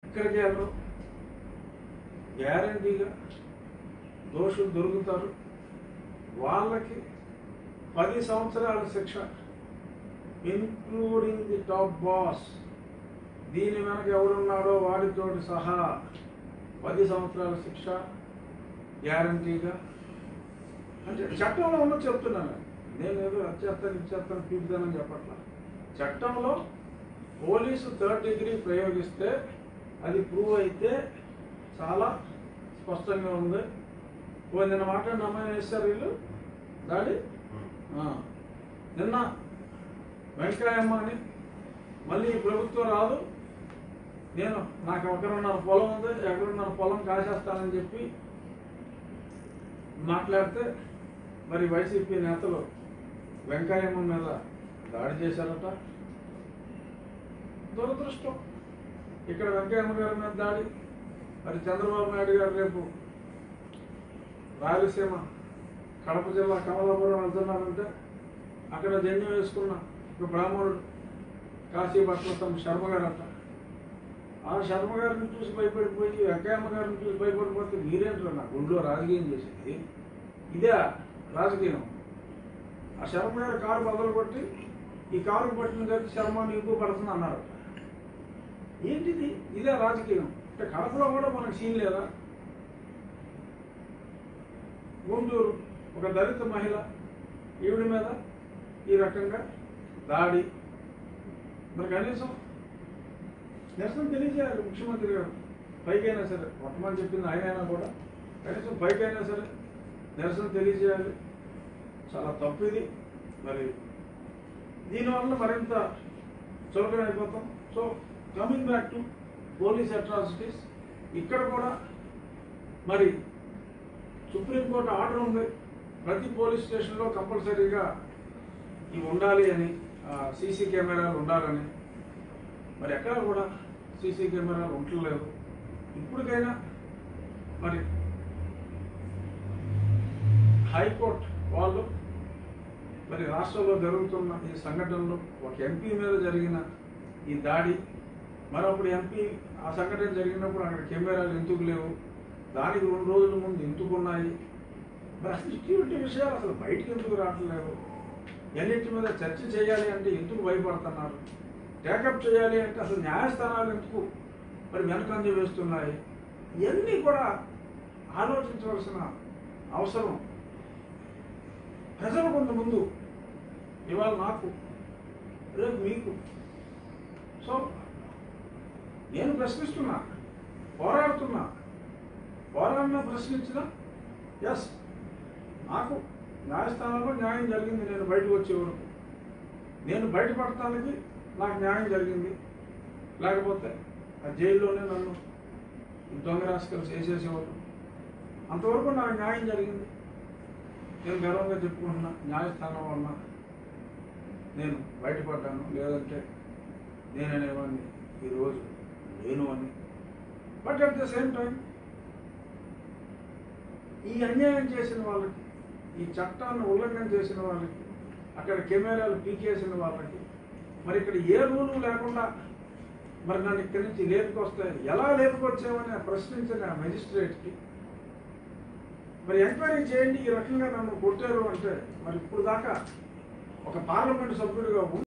ఇక్కడికి వెళ్ళరు, గ్యారంటీగా దోషులు దొరుకుతారు. వాళ్ళకి 10 సంవత్సరాల శిక్ష, ఇంక్లూడింగ్ ది టాప్ బాస్. దీని వెనక ఎవడున్నాడో వాడితోటి సహా 10 సంవత్సరాల శిక్ష గ్యారంటీగా. అంటే చట్టంలో ఉన్నది చెప్తున్నాను, నేను ఏదో వచ్చేస్తాను ఇచ్చేస్తాను పీపుతానని చెప్పట్లా. చట్టంలో పోలీసు 3rd డిగ్రీ ప్రయోగిస్తే అది ప్రూవ్ అయితే చాలా స్పష్టంగా ఉంది. నిన్న మాట్లాడిన అమ్మాయిని వేస్తారు వీళ్ళు దాడి. నిన్న వెంకయ్యమ్మ అని మళ్ళీ ప్రభుత్వం రాదు, నేను నాకు ఎక్కడున్న పొలం ఉంది, ఎక్కడున్న పొలం కాసేస్తానని చెప్పి మాట్లాడితే మరి వైసీపీ నేతలు వెంకయ్యమ్మ మీద దాడి చేశారట. దురదృష్టం. ఇక్కడ వెంకయ్యమ్మ గారి మీద దాడి. మరి చంద్రబాబు నాయుడు గారు రేపు రాయలసీమ కడప జిల్లా కమలాపురం వెళ్తున్నారంటే అక్కడ జన్యం వేసుకున్న ఒక బ్రాహ్మణుడు కాశీపట్నం శర్మ గారు అంట. ఆ శర్మ గారిని చూసి భయపడిపోయి వెంకయ్యమ్మ గారిని చూసి భయపడిపోతే మీరేంటారు నా గుండెలో రాజకీయం చేసేది? ఇదే రాజకీయం. ఆ శర్మ గారు కారు బదులు కొట్టి ఈ కారు పట్టిన కలిసి శర్మ నీకు పడుతుంది అన్నారు. ఏంటిది? ఇదే రాజకీయం. అంటే కడపలో కూడా మనకు సీన్ లేదా? గుంటూరు ఒక దళిత మహిళ ఈవిడ మీద ఈ రకంగా దాడి. మరి కనీసం నిరసన తెలియజేయాలి ముఖ్యమంత్రి గారు. పైకైనా సరే, వర్తమానం చెప్పింది ఆయన కూడా కనీసం పైకైనా సరే నిరసన తెలియజేయాలి. చాలా తప్పు ఇది. మరి దీనివల్ల మరింత చులకనైపోతాం. So coming back to police atrocities, ఇక్కడ కూడా మరి సుప్రీంకోర్టు ఆర్డర్ ఉంది, ప్రతి పోలీస్ స్టేషన్లో కంపల్సరీగా ఇవి ఉండాలి అని, సీసీ కెమెరాలు ఉండాలని. మరి ఎక్కడ కూడా సీసీ కెమెరాలు ఉండలేదు. ఇప్పటికైనా మరి హైకోర్టు వాళ్ళు మరి రాష్ట్రంలో జరుగుతున్న ఈ సంఘటనలు, ఒక ఎంపీ మీద జరిగిన ఈ దాడి, మరొకటి ఎంపీ ఆ సంఘటన జరిగినప్పుడు అక్కడ కెమెరాలు ఎందుకు లేవు, దానికి 2 రోజుల ముందు ఎందుకు ఉన్నాయి, మరి అసలు సెక్యూరిటీ విషయాలు అసలు బయటకు ఎందుకు రావట్లేదు, ఎన్నిటి మీద చర్చ చేయాలి అంటే ఎందుకు భయపడుతున్నారు, టేకప్ చేయాలి అంటే అసలు న్యాయస్థానాలు ఎందుకు మరి వెనకంజ వేస్తున్నాయి, ఇవన్నీ కూడా ఆలోచించవలసిన అవసరం ప్రజలు కొంతమంది ఇవాళ నాకు రేపు మీకు. సో నేను ప్రశ్నిస్తున్నా, పోరాడుతున్నా, పోరాడినా ప్రశ్నించినా ఎస్ నాకు న్యాయస్థానంలో న్యాయం జరిగింది. నేను బయటకు వచ్చే వరకు నేను బయటపడటానికి నాకు న్యాయం జరిగింది. లేకపోతే ఆ జైల్లోనే నన్ను దొంగ రాసుకెళ్ళి వేసేసేవారు. అంతవరకు నాకు న్యాయం జరిగింది. నేను గర్వంగా చెప్పుకుంటున్నా, న్యాయస్థానం వల్ల నేను బయటపడ్డాను. లేదంటే నేననేవాడిని ఈరోజు నేను అని. But at the same time ఈ అన్యాయం చేసిన వాళ్ళకి, ఈ చట్టాన్ని ఉల్లంఘన చేసిన వాళ్ళకి, అక్కడ కెమెరాలు పీకేసిన వాళ్ళకి, మరి ఇక్కడ ఏ రూలు లేకుండా మరి నన్ను ఇక్కడి నుంచి లేపుకొస్తాయి, ఎలా లేపుకొచ్చామని ప్రశ్నించిన మెజిస్ట్రేట్కి మరి ఎంక్వైరీ చేయండి, ఈ రకంగా నన్ను కొట్టారు అంటే మరి ఇప్పుడు దాకా ఒక పార్లమెంటు సభ్యుడిగా